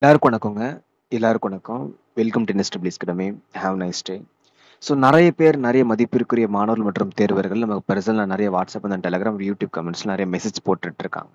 எல்லாருக்கும் வணக்கங்க. எல்லாருக்கும் வணக்கம். Welcome to nest please academy. Have nice day. So நெறைய பேர் நெறைய மதிப்பிற்குரிய மாணவர்கள் மற்றும் தேர்வர்கள் நமக்கு பெர்சனலா நெறைய வாட்ஸ்அப் அண்ட் டெலகிராம், யூடியூப் கமெண்ட்ஸ்ல நெறைய மெசேஜ் போட்டுட்டு இருக்காங்க.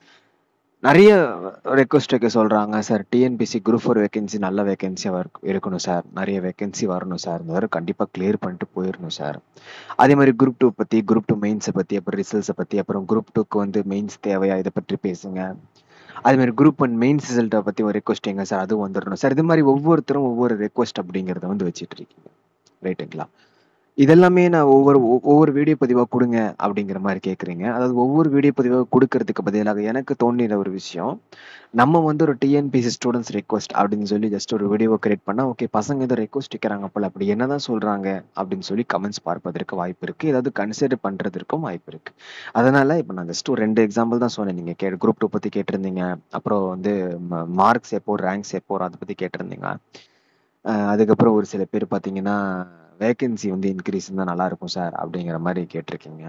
நெறைய ரெக்வெஸ்ட் வைக்க சொல்றாங்க. சார் டிஎன்பிஎஸ்சி குரூப் 4 வேகன்சி நல்ல வேகன்சியா இருக்கணும் சார். நெறைய வேகன்சி வரணும் சார். இந்த தடவ கண்டிப்பா கிளியர் பண்ணிட்டு போயிரணும் சார். அதே மாரி குரூப் 2 பத்தி, குரூப் 2 மெயின்ஸ பத்தி, அப்புறம் ரிசல்ட்ஸ பத்தி, அப்புறம் குரூப் 2க்கு வந்து மெயின்ஸ் தேவையா? இத பற்றி பேசுங்க. அதே மாரி குரூப் 1 மெயின்ஸ் ரிசல்ட்ட பத்தி ஒரு ரெக்வெஸ்டிங்க சார். அதுவும் வந்துரணும் சார். இது மாரி ஒவ்வொருத்தரும் ஒவ்வொரு ரெக்வெஸ்ட் அப்படிங்கிறத வந்து வச்சுட்டு இருக்கீங்க. ரைட்டுங்களா? இதெல்லாமே நான் ஒவ்வொரு வீடியோ பதிவா குடுங்க அப்படிங்கிற மாரி கேட்குறீங்க. அதாவது ஒவ்வொரு வீடியோ பதிவா குடுக்கறதுக்கு பதிலாக எனக்கு தோணின ஒரு விஷயம், நம்ம வந்து ஒரு டிஎன்பிஎஸ்சி ஸ்டூடண்ட்ஸ் ரிக்வெஸ்ட் அப்படின்னு சொல்லி ஜஸ்ட் ஒரு வீடியோவ கிரியேட் பண்ணா, ஓகே பசங்க ஏதோ ரெக்வெஸ்ட் வைக்கிறாங்க போல, அப்படி என்னதான் சொல்றாங்க அப்படின்னு சொல்லி கமெண்ட்ஸ் பார்ப்பதற்கு வாய்ப்பு இருக்கு. ஏதாவது கன்சிடர் பண்றதற்கும் வாய்ப்பு இருக்கு. அதனால இப்ப நான் ஜஸ்ட் ஒரு 2 எக்ஸாம்பிள் தான் சொன்னேன். நீங்க குரூப் 2 பத்தி கேட்டிருந்தீங்க. அப்புறம் வந்து மார்க்ஸ் எப்போ, ரேங்க்ஸ் எப்போ அத பத்தி கேட்டிருந்தீங்க. அதுக்கப்புறம் ஒரு சில பேர் பார்த்தீங்கன்னா, வேக்கன்சி வந்து இன்கிரீஸ் இருந்தா நல்லா இருக்கும் சார் அப்படிங்கிற மாரி கேட்டிருக்கீங்க.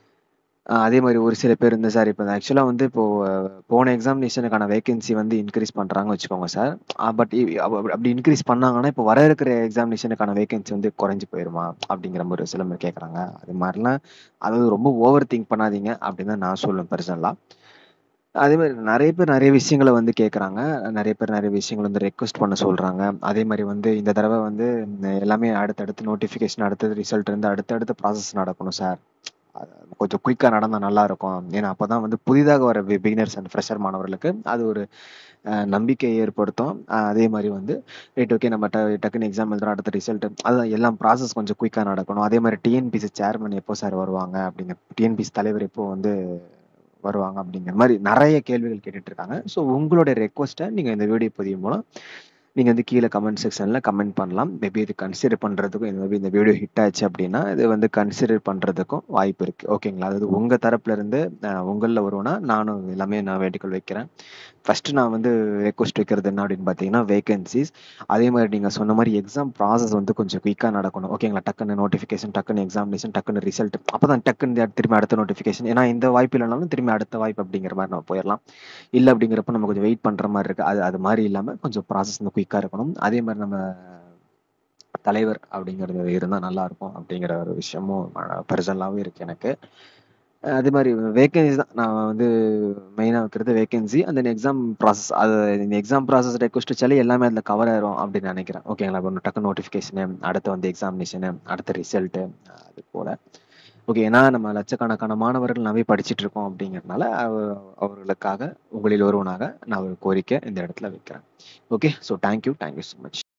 அதே மாரி ஒரு சில பேர் இந்த சார் இப்ப ஆக்சுவலா வந்து இப்போ போன எக்ஸாமினேஷனுக்கான வேக்கன்சி வந்து இன்கிரீஸ் பண்றாங்கன்னு வச்சுக்கோங்க சார். பட் அப்படி இன்கிரீஸ் பண்ணாங்கன்னா, இப்போ வர இருக்கிற எக்ஸாமினேஷனுக்கான வேக்கன்சி வந்து குறைஞ்சு போயிருமா? அப்படிங்கிற மாரி சில பேர் கேட்கறாங்க. அது மாரிலாம் அதாவது ரொம்ப ஓவர் திங்க் பண்ணாதீங்க அப்படின்னு தான் நான் சொல்லுவேன் பெர்சனலா. அதே மாரி நெறைய பேர் நெறைய விஷயங்கள வந்து கேட்கறாங்க. நெறைய பேர் நெறைய விஷயங்கள் வந்து ரெக்வெஸ்ட் பண்ண சொல்றாங்க. அதே மாரி வந்து இந்த தடவ வந்து எல்லாமே அடுத்தடுத்து நோட்டிஃபிகேஷன், அடுத்தது ரிசல்ட் இருந்து அடுத்தடுத்த ப்ராசஸ் நடக்கணும் சார். அது கொஞ்சம் குயிக்கா நடந்தா நல்லா இருக்கும். ஏன்னா அப்பதான் வந்து புதிதாக வர பிகினர்ஸ் அண்ட் ஃப்ரெஷர் மாணவர்களுக்கு அது ஒரு நம்பிக்கையை ஏற்படுத்தும். அதே மாரி வந்து ரைட் ஓகே நம்ம டக்குன்னு எக்ஸாம் எழுதுறோம். அடுத்த ரிசல்ட் அதான் எல்லாம் ப்ராசஸ் கொஞ்சம் குயிக்கா நடக்கணும். அதே மாரி டிஎன்பிஎஸ்சி சேர்மன் எப்போ சார் வருவாங்க? அப்படிங்க டிஎன்பிஎஸ்சி தலைவர் எப்போ வந்து வருவாங்க? அப்படிங்கிற மாரி நெறைய கேள்விகள் கேட்டுட்டு இருக்காங்க. ஸோ உங்களுடைய ரெக்வெஸ்ட்ட நீங்க இந்த வீடியோ பதிவு மூலம் நீங்க வந்து கீழ கமெண்ட் செக்ஷன்ல கமெண்ட் பண்ணலாம். மேபி இது கன்சிடர் பண்றதுக்கும் மேபி இந்த வீடியோ ஹிட் ஆச்சு அப்படின்னா, இது வந்து கன்சிடர் பண்றதுக்கும் வாய்ப்பு இருக்கு. ஓகேங்களா? அதாவது உங்க தரப்புல இருந்து உங்கள்ல வரும்னா, நானும் எல்லாமே நான் வேண்டுகோள் வைக்கிறேன். ஃபர்ஸ்ட் நான் வந்து ரெக்வெஸ்ட் வைக்கிறது என்ன அப்படின்னு பார்த்தீங்கன்னா, வேகன்ஸீஸ். அதே மாரி நீங்க சொன்ன மாரி எக்ஸாம் ப்ராசஸ் வந்து கொஞ்சம் குயிக்கா நடக்கணும். ஓகேங்களா? டக்குன்னு நோட்டிஃபிகேஷன், டக்குன்னு எக்ஸாமினேஷன், டக்குன்னு ரிசல்ட். அப்பதான் டக்குன்னு திரும்பி அடுத்த நோட்டிஃபிகேஷன். ஏன்னா இந்த வாய்ப்பு இல்லனாலும் திரும்பி அடுத்த வாய்ப்பு அப்படிங்கிற மாரி நம்ம போயிரலாம். இல்ல அப்படிங்கிறப்ப நம்ம கொஞ்சம் வெயிட் பண்ற மாரி இருக்கு. அது அது மாரி இல்லாம கொஞ்சம் ப்ராசஸ் வந்து குயிக்கா இருக்கணும். அதே மாரி நம்ம தலைவர் அப்படிங்கிறது இருந்தா நல்லா இருக்கும் அப்படிங்கிற ஒரு விஷயமும் பெர்சனலாவே இருக்கு எனக்கு. அதே மாரி வேகன்ஸி தான் நான் வந்து மெயினா வைக்கிறது vacancy. And then exam process. அது இந்த எக்ஸாம் ப்ராசஸ் ரெக்வெஸ்ட் வச்சாலே எல்லாமே அதில கவர் ஆயிரும் அப்படின்னு நினைக்கிறேன். ஓகேங்களா? இப்போ டக்கு நோட்டிஃபிகேஷனு, அடுத்து வந்து எக்ஸாமினேஷனு, அடுத்த ரிசல்ட்டு அது போல. ஓகே. ஏன்னா நம்ம லட்சக்கணக்கான மாணவர்கள் நாமே படிச்சுட்டு இருக்கோம் அப்படிங்கிறதுனால, அவர்களுக்காக உங்களில் ஒருவனாக நான் ஒரு கோரிக்கை இந்த இடத்துல வைக்கிறேன். Okay. So thank you. Thank you so much.